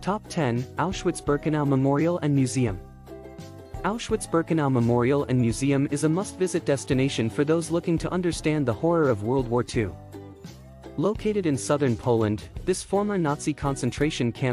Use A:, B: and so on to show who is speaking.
A: Top 10, Auschwitz-Birkenau Memorial and Museum. Auschwitz-Birkenau Memorial and Museum is a must-visit destination for those looking to understand the horror of World War II. Located in southern Poland, this former Nazi concentration camp